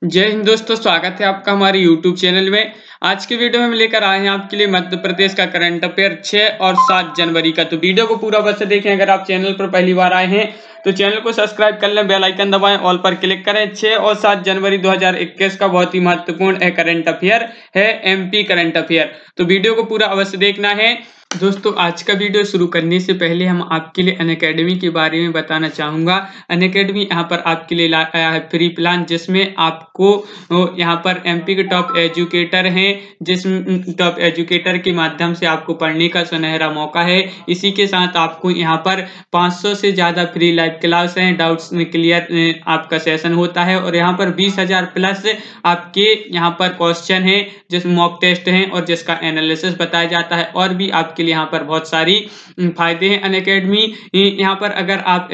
जय हिंद दोस्तों, स्वागत है आपका हमारे YouTube चैनल में। आज की वीडियो में हम लेकर आए हैं आपके लिए मध्य प्रदेश का करंट अफेयर 6 और 7 जनवरी का। तो वीडियो को पूरा बस देखें। अगर आप चैनल पर पहली बार आए हैं तो चैनल को सब्सक्राइब कर लें, बेल आइकन दबाएं, ऑल पर क्लिक करें। 6 और 7 जनवरी 2021 का बहुत ही महत्वपूर्ण करंट अफेयर है, MP करंट अफेयर। तो वीडियो को पूरा अवश्य देखना है। दोस्तों, आज का वीडियो शुरू करने से पहले हम आपके लिए अनअकैडमी के बारे में बताना चाहूँगा। अनअकैडमी यहाँ पर आपके लिए लाया है फ्री प्लान, जिसमें आपको यहाँ पर MP के टॉप एजुकेटर हैं, जिस टॉप एजुकेटर के माध्यम से आपको पढ़ने का सुनहरा मौका है। इसी के साथ आपको यहाँ पर 500 से ज़्यादा फ्री लाइव क्लास हैं, डाउट्स क्लियर आपका सेशन होता है और यहाँ पर 20,000 प्लस आपके यहाँ पर क्वेश्चन हैं, जिस मॉक टेस्ट हैं और जिसका एनालिसिस बताया जाता है। और भी आपके लिए यहाँ पर बहुत सारी फायदे हैं। अनअकैडमी यहाँ पर अगर आप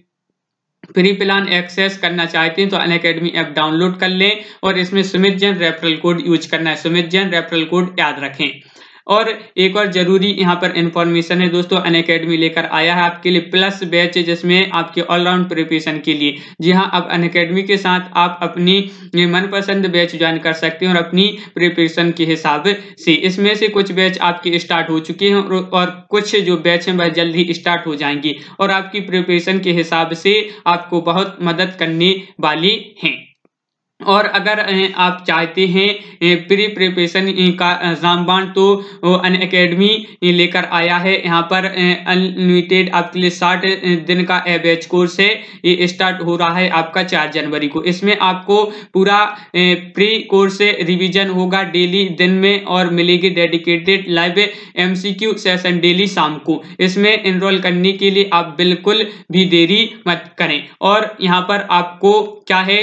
फ्री प्लान एक्सेस करना चाहते हैं तो अनअकैडमी ऐप डाउनलोड कर लें और इसमें Sumit Jain referral code use करना है। सुमित जैन रेफरल कोड याद रखें। और एक और जरूरी यहाँ पर इंफॉर्मेशन है दोस्तों, अनअकैडमी लेकर आया है आपके लिए प्लस बैच, जिसमें आपके ऑलराउंड प्रिपरेशन के लिए। जी हाँ, अब अनअकैडमी के साथ आप अपनी मनपसंद बैच ज्वाइन कर सकते हैं और अपनी प्रिपरेशन के हिसाब से। इसमें से कुछ बैच आपके स्टार्ट हो चुके हैं और कुछ जो बैच हैं वह जल्द ही स्टार्ट हो जाएंगी और आपकी प्रिपरेशन के हिसाब से आपको बहुत मदद करने वाली हैं। और अगर आप चाहते हैं प्री प्रिपरेशन का रामबाण, तो अनअकैडमी लेकर आया है यहाँ पर अनलिमिटेड आपके लिए 60 दिन का बैच कोर्स है। ये स्टार्ट हो रहा है आपका 4 जनवरी को। इसमें आपको पूरा प्री कोर्स रिवीजन होगा डेली दिन में और मिलेगी dedicated live MCQ session daily शाम को। इसमें एनरोल करने के लिए आप बिल्कुल भी देरी मत करें। और यहाँ पर आपको क्या है,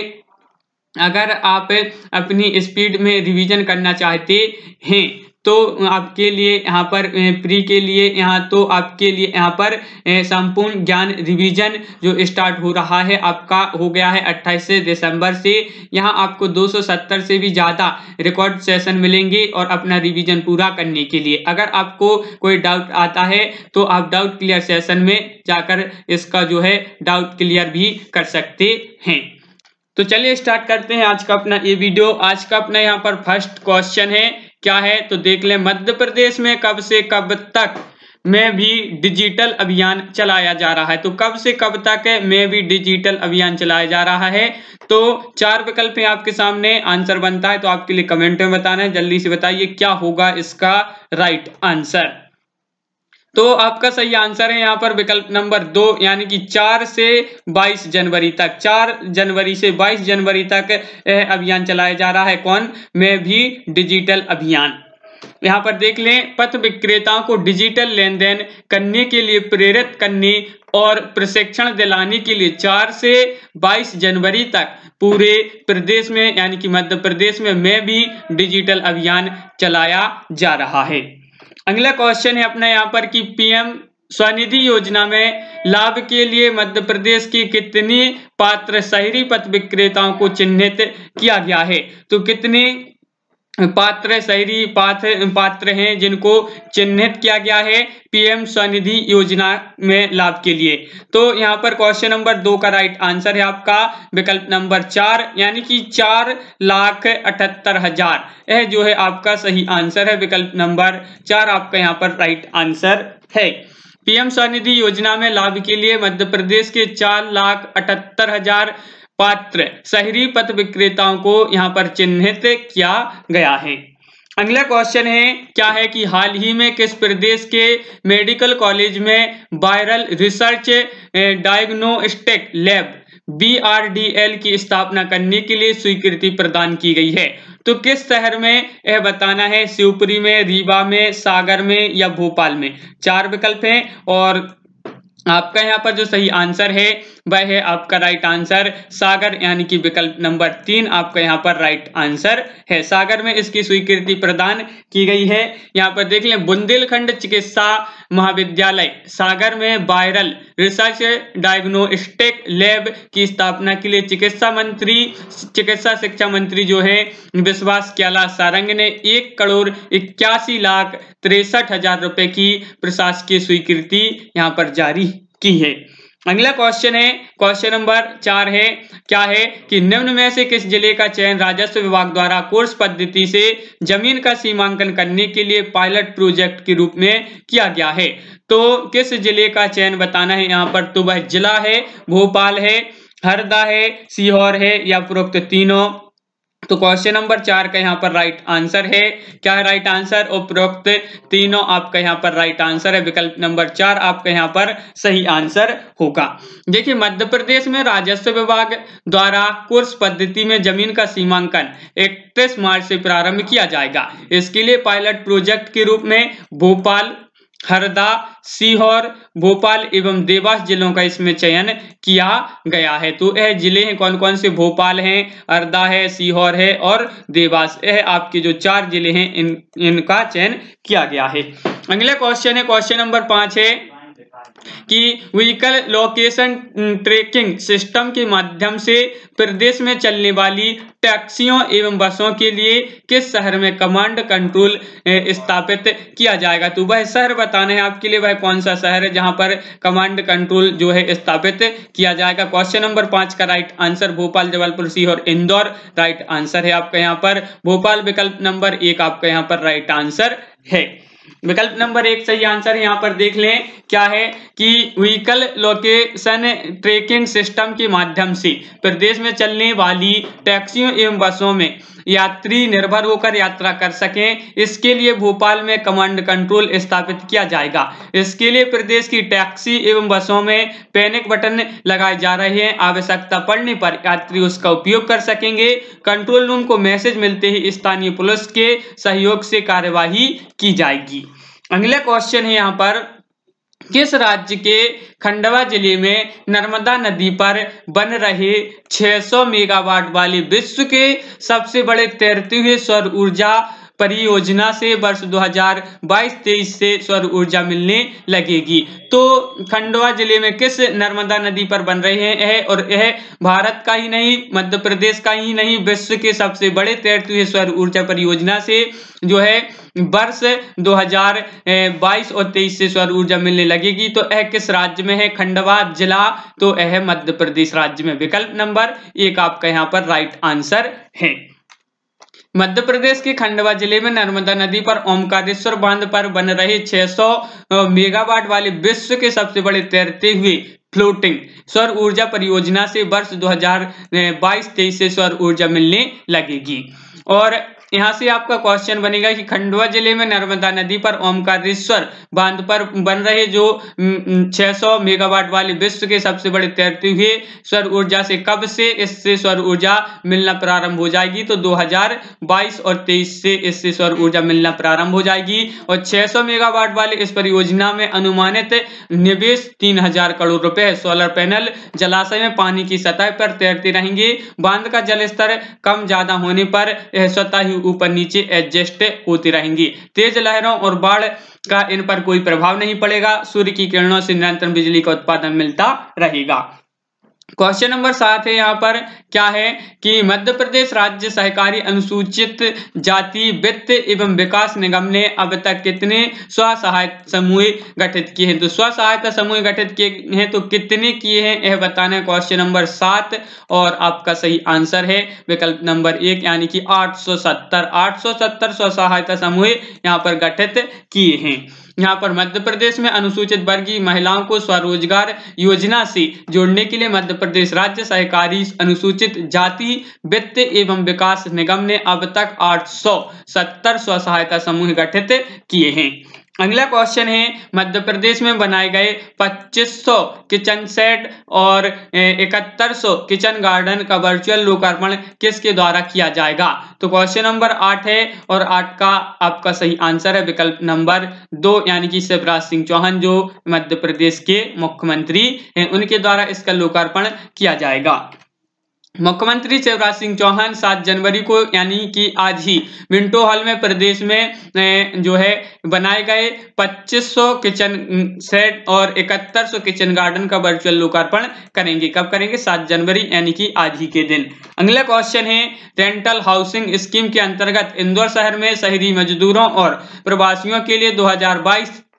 अगर आप अपनी स्पीड में रिवीजन करना चाहते हैं तो आपके लिए यहाँ पर प्री के लिए आपके लिए यहाँ पर संपूर्ण ज्ञान रिवीजन जो स्टार्ट हो रहा है आपका हो गया है 28 दिसंबर से। यहाँ आपको 270 से भी ज़्यादा रिकॉर्ड सेशन मिलेंगे और अपना रिवीजन पूरा करने के लिए। अगर आपको कोई डाउट आता है तो आप डाउट क्लियर सेशन में जाकर इसका जो है डाउट क्लियर भी कर सकते हैं। तो चलिए स्टार्ट करते हैं आज का अपना ये वीडियो। आज का अपना यहाँ पर फर्स्ट क्वेश्चन है, क्या है तो देख लें। मध्य प्रदेश में कब से कब तक में भी डिजिटल अभियान चलाया जा रहा है। तो कब से कब तक में भी डिजिटल अभियान चलाया जा रहा है। तो 4 विकल्प हैं आपके सामने, आंसर बनता है तो आपके लिए कमेंट में बताना है। जल्दी से बताइए क्या होगा इसका राइट आंसर। तो आपका सही आंसर है यहाँ पर विकल्प नंबर 2, यानी कि 4 से 22 जनवरी तक। 4 जनवरी से 22 जनवरी तक अभियान चलाया जा रहा है। कौन में भी डिजिटल अभियान। यहाँ पर देख लें, पथ विक्रेताओं को डिजिटल लेन देन करने के लिए प्रेरित करने और प्रशिक्षण दिलाने के लिए 4 से 22 जनवरी तक पूरे प्रदेश में यानी कि मध्य प्रदेश में भी डिजिटल अभियान चलाया जा रहा है। अगला क्वेश्चन है अपना यहाँ पर कि PM स्वनिधि योजना में लाभ के लिए मध्य प्रदेश के कितने पात्र शहरी पथ विक्रेताओं को चिन्हित किया गया है। तो कितने पात्र शहरी पात्र हैं जिनको चिन्हित किया गया है PM स्वनिधि योजना में लाभ के लिए। तो यहाँ पर क्वेश्चन नंबर 2 का राइट आंसर है आपका विकल्प नंबर 4, यानी कि 4,78,000 यह जो है आपका सही आंसर है। विकल्प नंबर 4 आपका यहाँ पर राइट आंसर है। PM स्वनिधि योजना में लाभ के लिए मध्य प्रदेश के 4,78,000 पात्र शहरी पथ विक्रेताओं को यहाँ पर चिन्हित किया गया है। अगला क्वेश्चन है, क्या है कि हाल ही में किस प्रदेश के मेडिकल कॉलेज में viral research diagnostic lab BRDL की स्थापना करने के लिए स्वीकृति प्रदान की गई है। तो किस शहर में यह बताना है, शिवपुरी में, रीवा में, सागर में या भोपाल में। 4 विकल्प हैं और आपका यहाँ पर जो सही आंसर है वह है आपका राइट आंसर सागर, यानी कि विकल्प नंबर 3 आपका यहाँ पर राइट आंसर है। सागर में इसकी स्वीकृति प्रदान की गई है। यहाँ पर देख लें, बुंदेलखंड चिकित्सा महाविद्यालय सागर में वायरल रिसर्च डायग्नोस्टिक लैब की स्थापना के लिए चिकित्सा शिक्षा मंत्री जो है विश्वास कैलाश सारंग ने 1,81,63,000 रुपए की प्रशासकीय स्वीकृति यहाँ पर जारी की है। अगला क्वेश्चन है, क्वेश्चन नंबर 4 है, क्या है कि निम्न में से किस जिले का चयन राजस्व विभाग द्वारा कोर्स पद्धति से जमीन का सीमांकन करने के लिए पायलट प्रोजेक्ट के रूप में किया गया है। तो किस जिले का चयन बताना है यहाँ पर, तो वह जिला है भोपाल है, हरदा है, सीहोर है या उपरोक्त तीनों। तो क्वेश्चन नंबर 4 का यहाँ पर राइट आंसर है, क्या है राइट आंसर, उपरोक्त तीनों आपका यहाँ पर राइट आंसर है। विकल्प नंबर 4 आपका यहाँ पर सही आंसर होगा। देखिए मध्य प्रदेश में राजस्व विभाग द्वारा कोर्स पद्धति में जमीन का सीमांकन 31 मार्च से प्रारंभ किया जाएगा। इसके लिए पायलट प्रोजेक्ट के रूप में भोपाल, हरदा, सीहोर, भोपाल एवं देवास जिलों का इसमें चयन किया गया है। तो यह जिले हैं कौन कौन से, भोपाल हैं, हरदा है, सीहोर है और देवास, यह आपके जो 4 जिले हैं इनका चयन किया गया है। अगला क्वेश्चन है, क्वेश्चन नंबर 5 है कि व्हीकल लोकेशन ट्रैकिंग सिस्टम के माध्यम से प्रदेश में चलने वाली टैक्सियों एवं बसों के लिए किस शहर में कमांड कंट्रोल स्थापित किया जाएगा। तो वह शहर बताना है आपके लिए, वह कौन सा शहर है जहां पर कमांड कंट्रोल जो है स्थापित किया जाएगा। क्वेश्चन नंबर 5 का right answer Bhopal, Jabalpur, Sehore, Indore right answer है आपका यहाँ पर भोपाल। विकल्प नंबर 1 आपका यहाँ पर राइट आंसर है। विकल्प नंबर 1 सही आंसर यहाँ पर देख लें, क्या है कि व्हीकल लोकेशन ट्रैकिंग सिस्टम के माध्यम से प्रदेश में चलने वाली टैक्सियों एवं बसों में यात्री निर्भर होकर यात्रा कर सकें, इसके लिए भोपाल में कमांड कंट्रोल स्थापित किया जाएगा। इसके लिए प्रदेश की टैक्सी एवं बसों में पैनिक बटन लगाए जा रहे हैं। आवश्यकता पड़ने पर यात्री उसका उपयोग कर सकेंगे। कंट्रोल रूम को मैसेज मिलते ही स्थानीय पुलिस के सहयोग से कार्यवाही की जाएगी। अगला क्वेश्चन है यहाँ पर, किस राज्य के खंडवा जिले में नर्मदा नदी पर बन रहे 600 मेगावाट वाले विश्व के सबसे बड़े तैरते हुए सौर ऊर्जा परियोजना से वर्ष 2022-23 से सौर ऊर्जा मिलने लगेगी। तो खंडवा जिले में किस नर्मदा नदी पर बन रहे हैं और यह भारत का ही नहीं, मध्य प्रदेश का ही नहीं, विश्व के सबसे बड़े तैरते हुए सौर ऊर्जा परियोजना से जो है वर्ष 2022 और 23 से सौर ऊर्जा मिलने लगेगी। तो यह किस राज्य में है, खंडवा जिला, तो यह मध्य प्रदेश राज्य में। विकल्प नंबर 1 आपका यहाँ पर राइट आंसर है। मध्य प्रदेश के खंडवा जिले में नर्मदा नदी पर ओमकारेश्वर बांध पर बन रहे 600 मेगावाट वाले विश्व के सबसे बड़े तैरते हुए फ्लोटिंग सौर ऊर्जा परियोजना से वर्ष 2022-23 से सौर ऊर्जा मिलने लगेगी। और यहाँ से आपका क्वेश्चन बनेगा कि खंडवा जिले में नर्मदा नदी पर ओमकारेश्वर बांध पर बन रहे जो 600 मेगावाट वाले विश्व के सबसे बड़े तैरते हुए सौर ऊर्जा से कब से इससे सौर ऊर्जा मिलना प्रारंभ हो जाएगी। तो 2022 और 23 से इससे सौर ऊर्जा मिलना प्रारंभ हो जाएगी। और 600 मेगावाट वाले इस परियोजना में अनुमानित निवेश 3000 करोड़ रुपए है। सोलर पैनल जलाशय में पानी की सतह पर तैरते रहेंगे। बांध का जल स्तर कम ज्यादा होने पर यह स्वतः ही ऊपर नीचे एडजस्ट होती रहेंगी। तेज लहरों और बाढ़ का इन पर कोई प्रभाव नहीं पड़ेगा। सूर्य की किरणों से निरंतर बिजली का उत्पादन मिलता रहेगा। क्वेश्चन नंबर 7 है यहाँ पर, क्या है कि मध्य प्रदेश राज्य सहकारी अनुसूचित जाति वित्त एवं विकास निगम ने अब तक कितने स्व सहायता समूह गठित किए हैं। तो स्व सहायता समूह गठित किए हैं, तो कितने किए हैं यह बताना है। क्वेश्चन नंबर 7 और आपका सही आंसर है विकल्प नंबर 1 यानी कि 870 स्व सहायता समूह यहाँ पर गठित किए हैं। यहाँ पर मध्य प्रदेश में अनुसूचित वर्गीय महिलाओं को स्वरोजगार योजना से जोड़ने के लिए मध्य प्रदेश राज्य सहकारी अनुसूचित जाति वित्त एवं विकास निगम ने अब तक 870 स्व सहायता समूह गठित किए हैं। अगला क्वेश्चन है, मध्य प्रदेश में बनाए गए 2500 किचन सेट और 7100 किचन गार्डन का वर्चुअल लोकार्पण किसके द्वारा किया जाएगा। तो क्वेश्चन नंबर 8 है और 8 का आपका सही आंसर है विकल्प नंबर 2 यानी कि शिवराज सिंह चौहान जो मध्य प्रदेश के मुख्यमंत्री हैं, उनके द्वारा इसका लोकार्पण किया जाएगा। मुख्यमंत्री शिवराज सिंह चौहान 7 जनवरी को यानी कि आज ही मिंटो हॉल में प्रदेश में जो है बनाए गए 2500 किचन सेट और 7100 किचन गार्डन का वर्चुअल लोकार्पण करेंगे। कब करेंगे? 7 जनवरी यानी कि आज ही के दिन। अगला क्वेश्चन है, रेंटल हाउसिंग स्कीम के अंतर्गत इंदौर शहर में शहरी मजदूरों और प्रवासियों के लिए 2022 तक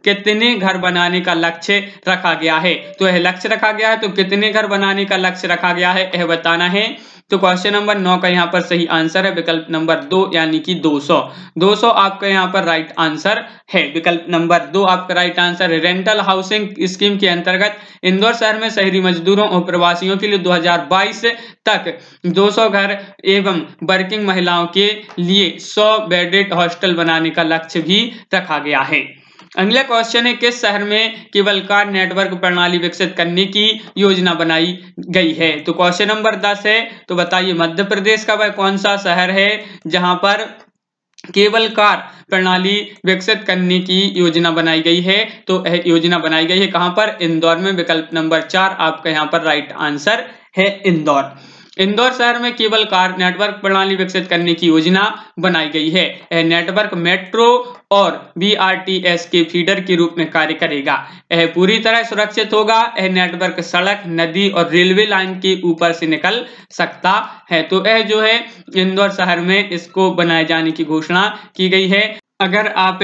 कितने घर बनाने का लक्ष्य रखा गया है। तो यह लक्ष्य रखा गया है, तो कितने घर बनाने का लक्ष्य रखा गया है यह बताना है। तो क्वेश्चन नंबर 9 का यहाँ पर सही आंसर है विकल्प नंबर 2 यानी कि 200। 200 आपका यहाँ पर राइट आंसर है। विकल्प नंबर 2 आपका राइट आंसर है। रेंटल हाउसिंग स्कीम के अंतर्गत इंदौर शहर में शहरी मजदूरों और प्रवासियों के लिए 2022 तक 200 घर एवं वर्किंग महिलाओं के लिए 100 बेडेड हॉस्टल बनाने का लक्ष्य भी रखा गया है। अगला क्वेश्चन है, किस शहर में केबल कार नेटवर्क प्रणाली विकसित करने की योजना बनाई गई है। तो क्वेश्चन नंबर 10 है। तो बताइए मध्य प्रदेश का वह कौन सा शहर है जहां पर केबल कार प्रणाली विकसित करने की योजना बनाई गई है। तो यह योजना बनाई गई है कहां पर, इंदौर में। विकल्प नंबर 4 आपका यहां पर राइट आंसर है इंदौर। इंदौर शहर में केबल कार नेटवर्क प्रणाली विकसित करने की योजना बनाई गई है। यह नेटवर्क मेट्रो और बीआरटीएस के फीडर के रूप में कार्य करेगा। यह पूरी तरह सुरक्षित होगा। यह नेटवर्क सड़क, नदी और रेलवे लाइन के ऊपर से निकल सकता है। तो यह जो है इंदौर शहर में इसको बनाए जाने की घोषणा की गई है। अगर आप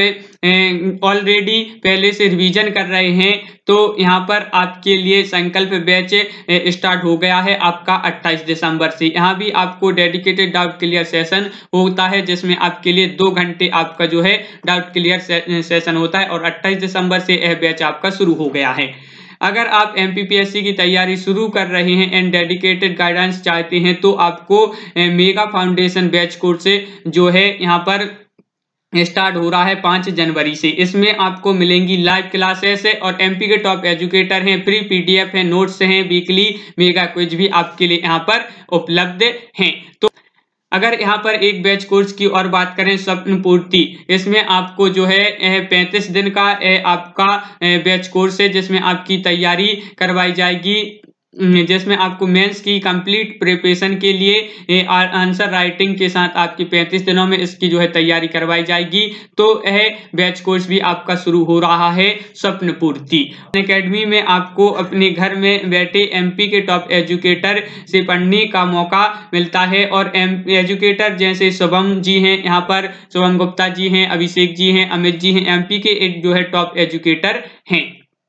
ऑलरेडी पहले से रिवीजन कर रहे हैं तो यहाँ पर आपके लिए संकल्प बैच स्टार्ट हो गया है आपका 28 दिसंबर से। यहाँ भी आपको डेडिकेटेड डाउट क्लियर सेशन होता है जिसमें आपके लिए 2 घंटे आपका जो है डाउट क्लियर सेशन होता है और 28 दिसंबर से यह बैच आपका शुरू हो गया है। अगर आप एमपीपीएससी की तैयारी शुरू कर रहे हैं एंड डेडिकेटेड गाइडेंस चाहते हैं तो आपको मेगा फाउंडेशन बैच कोर्स जो है यहाँ पर स्टार्ट हो रहा है 5 जनवरी से। इसमें आपको मिलेंगी लाइव क्लासेस और एमपी के टॉप एजुकेटर हैं, फ्री पीडीएफ है, नोट्स हैं, वीकली मेगा क्विज भी आपके लिए यहाँ पर उपलब्ध हैं। तो अगर यहाँ पर एक बैच कोर्स की और बात करें स्वप्न पूर्ति, इसमें आपको जो है 35 दिन का आपका बैच कोर्स है जिसमें आपकी तैयारी करवाई जाएगी, जिसमें आपको मेंस की कंप्लीट प्रिपरेशन के लिए आंसर राइटिंग के साथ आपकी 35 दिनों में इसकी जो है तैयारी करवाई जाएगी। तो यह बैच कोर्स भी आपका शुरू हो रहा है स्वप्न पूर्ति एकेडमी में। आपको अपने घर में बैठे एमपी के टॉप एजुकेटर से पढ़ने का मौका मिलता है और एजुकेटर जैसे शुभम जी हैं, यहाँ पर शुभम गुप्ता जी हैं, अभिषेक जी हैं, अमित जी हैं, एमपी के एक जो है टॉप एजुकेटर हैं।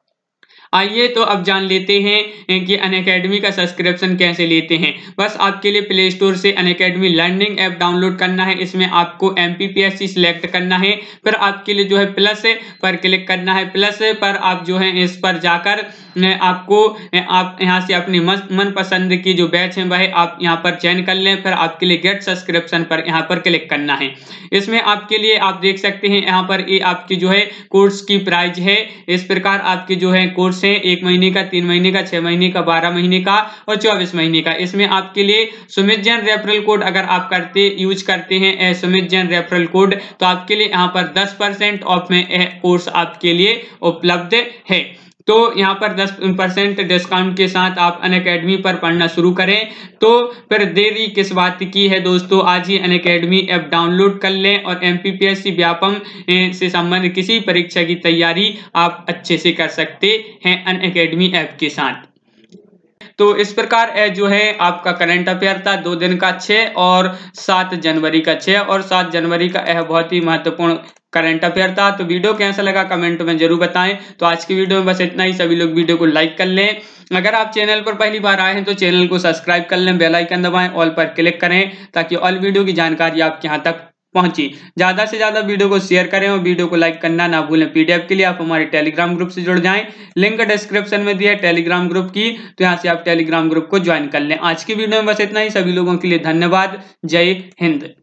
आइए तो अब जान लेते हैं कि अनअकैडमी का सब्सक्रिप्शन कैसे लेते हैं। बस आपके लिए प्ले स्टोर से अनअकैडमी लर्निंग ऐप डाउनलोड करना है। इसमें आपको एमपीपीएससी सिलेक्ट करना है, फिर आपके लिए जो है प्लस पर क्लिक करना है। प्लस पर आप जो है इस पर जाकर आपको आप यहाँ से अपनी मनपसंद की जो बैच है वह आप यहाँ पर चयन कर लें। फिर आपके लिए गेट सब्सक्रिप्शन पर यहाँ पर क्लिक करना है। इसमें आपके लिए आप देख सकते हैं यहाँ पर ये आपकी जो है कोर्स की प्राइस है। इस प्रकार आपके जो है कोर्स है 1 महीने का, 3 महीने का, 6 महीने का, 12 महीने का और 24 महीने का। इसमें आपके लिए सुमित जैन रेफरल कोड अगर आप यूज करते हैं सुमित जैन रेफरल कोड तो आपके लिए यहाँ पर 10% ऑफ में कोर्स आपके लिए उपलब्ध है। तो यहाँ पर 10% डिस्काउंट के साथ आप अनअकैडमी पर पढ़ना शुरू करें। तो फिर देरी किस बात की है दोस्तों, आज ही अनअकैडमी ऐप डाउनलोड कर लें और एमपीपीएससी व्यापम से संबंधित किसी परीक्षा की तैयारी आप अच्छे से कर सकते हैं अनअकैडमी ऐप के साथ। तो इस प्रकार जो है आपका करंट अफेयर था 2 दिन का 6 और 7 जनवरी का 6 और 7 जनवरी का यह बहुत ही महत्वपूर्ण करंट अफेयर था। तो वीडियो कैसा लगा कमेंट में जरूर बताएं। तो आज की वीडियो में बस इतना ही। सभी लोग वीडियो को लाइक कर लें। अगर आप चैनल पर पहली बार आए हैं तो चैनल को सब्सक्राइब कर लें, बेल आइकन दबाएं, ऑल पर क्लिक करें ताकि ऑल वीडियो की जानकारी आपके यहाँ तक पहुंची। ज्यादा से ज्यादा वीडियो को शेयर करें और वीडियो को लाइक करना ना भूलें। पीडीएफ के लिए आप हमारे टेलीग्राम ग्रुप से जुड़ जाएं, लिंक डिस्क्रिप्शन में दिया है टेलीग्राम ग्रुप की, तो यहाँ से आप टेलीग्राम ग्रुप को ज्वाइन कर लें। आज की वीडियो में बस इतना ही। सभी लोगों के लिए धन्यवाद। जय हिंद।